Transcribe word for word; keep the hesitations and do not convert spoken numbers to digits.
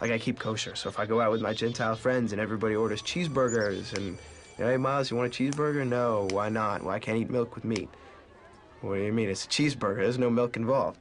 like I keep kosher. So if I go out with my Gentile friends and everybody orders cheeseburgers and, you know, hey, Miles, you want a cheeseburger? No, why not? Well, I can't eat milk with meat. What do you mean? It's a cheeseburger. There's no milk involved.